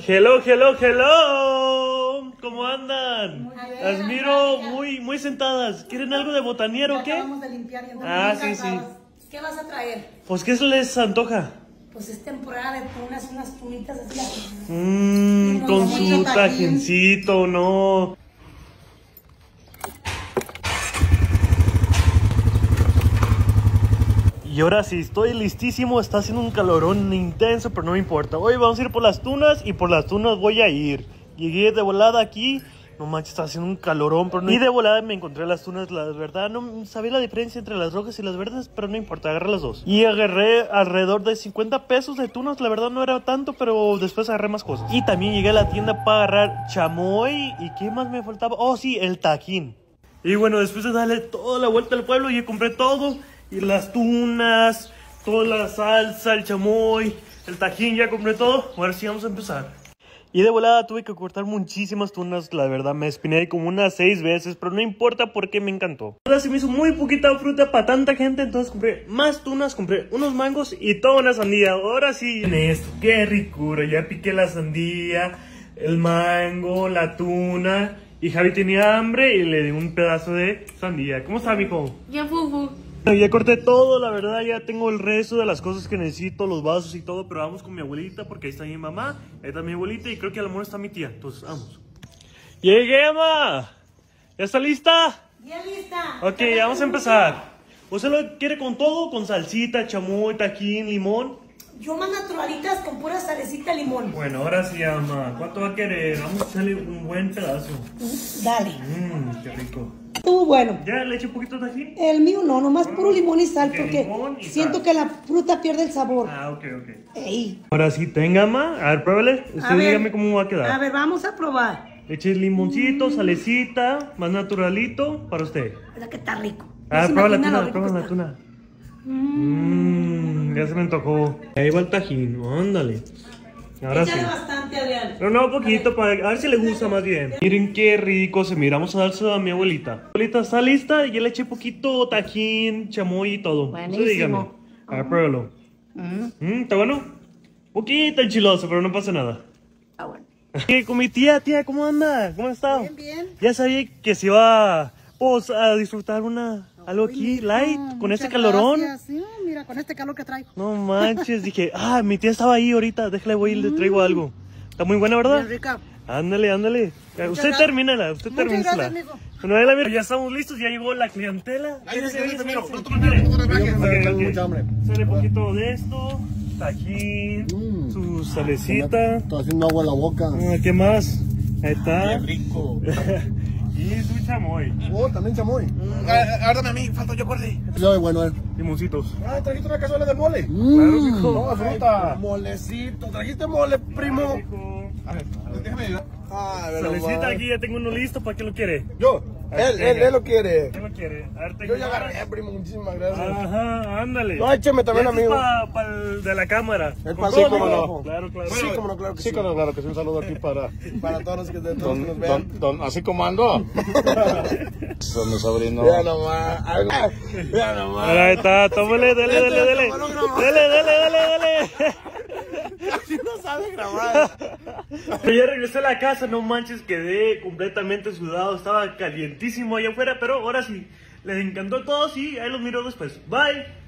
Hello, hello, hello. ¿Cómo andan? Las miro muy sentadas. ¿Quieren algo de botaniero o qué? Acabamos de limpiar y andamos sí. ¿Qué vas a traer? Pues, ¿qué se les antoja? Pues es temporada de tunas, unas tunitas así. Con su tajincito, no. Y ahora sí, estoy listísimo, está haciendo un calorón intenso, pero no me importa. Hoy vamos a ir por las tunas y por las tunas voy a ir. Llegué de volada aquí, no manches, está haciendo un calorón, pero no. Y de volada me encontré las tunas, la verdad, no sabía la diferencia entre las rojas y las verdes, pero no importa, agarré las dos. Y agarré alrededor de 50 pesos de tunas, la verdad no era tanto, pero después agarré más cosas. Y también llegué a la tienda para agarrar chamoy, ¿y qué más me faltaba? Oh sí, el tajín. Y bueno, después de darle toda la vuelta al pueblo, ya compré todo. Y las tunas, toda la salsa, el chamoy, el tajín, ya compré todo. Ahora sí vamos a empezar. Y de volada tuve que cortar muchísimas tunas, la verdad me espiné como unas 6 veces, pero no importa porque me encantó. Ahora se me hizo muy poquita fruta para tanta gente, entonces compré más tunas, compré unos mangos y toda una sandía. Ahora sí, viene esto, qué ricura, ya piqué la sandía, el mango, la tuna. Y Javi tenía hambre y le di un pedazo de sandía. ¿Cómo está, mijo? Ya, fufu. Ya corté todo, la verdad, ya tengo el resto de las cosas que necesito, los vasos y todo, pero vamos con mi abuelita porque ahí está mi mamá, ahí está mi abuelita y creo que a lo mejor está mi tía, entonces vamos. ¡Llegué, mamá! ¿Ya está lista? Ya lista. Ok, vamos a empezar. ¿Usted lo quiere con todo? ¿Con salsita, chamoy, tajín, limón? Yo más naturalitas con pura salecita y limón. Bueno, ahora sí, mamá, ¿cuánto va a querer? Vamos a hacerle un buen pedazo. Dale. Qué rico. Estuvo bueno. ¿Ya le eché un poquito de tajín? El mío no, nomás puro limón y sal, porque limón y siento sal. que la fruta pierde el sabor. Ok. Ey. Ahora sí, tenga, ma. A ver, pruébale. Usted dígame cómo va a quedar. A ver, vamos a probar. Le eché limoncito, salecita, más naturalito para usted. ¿Verdad que está rico? Prueba la tuna, prueba la tuna. Ya se me antojó. Ahí va el tajín, ándale. Ahora sí. Échale bastante, Adrián. Pero no, poquito, para a ver si le gusta más bien. Miren qué rico se mira. Vamos a dárselo a mi abuelita. Abuelita, ¿está lista? Ya le eché poquito tajín, chamoy y todo. Buenísimo. Usted dígame. A ver, pruébalo. ¿Está bueno? Poquito enchiloso, pero no pasa nada. Ah, bueno. Con mi tía, ¿cómo anda? ¿Cómo está? Bien. Ya sabía que se iba pues, a disfrutar algo aquí, light, con este calorón. Sí, mira, con este calor que traigo. No manches, dije, mi tía estaba ahí ahorita, déjale, voy y le traigo algo. Está muy buena, ¿verdad? Bien rica. Ándale. Usted termínala, usted termínala. Bueno, ahí la mira. Ya estamos listos, ya llegó la clientela. Sale un poquito de esto, tajín, su salecita. Estoy haciendo agua en la boca. ¿Qué más? Ahí está. Qué rico. Y su chamoy. Oh, también chamoy. Árdame a mí, falta yo corte. Sabe bueno, Limoncitos. Trajiste una cazuela de mole. Claro, mijo. No, fruta. Molecito. Trajiste mole, primo. A ver, déjame ayudar. Salecita, aquí ya tengo uno listo. ¿Para qué lo quiere? Yo. Él lo quiere. ¿Qué lo quiere? A ver, Yo ya agarré, primo. Muchísimas gracias. Ajá, ándale. No, écheme también, amigo. Para el de la cámara. El Con sí, todo, cómo amigo. no. Claro. Sí, cómo no, claro que sí. claro que sí. Un saludo aquí para Para todos los que nos vean. así como ando. Son mi sobrino. Mira nomás. Mira nomás. Ahí está, tómale, dele. Dele. Así no sabe grabar. Ya regresé a la casa, no manches, quedé completamente sudado, estaba calientísimo allá afuera, pero ahora sí, les encantó a todos y ahí los miro después. Bye.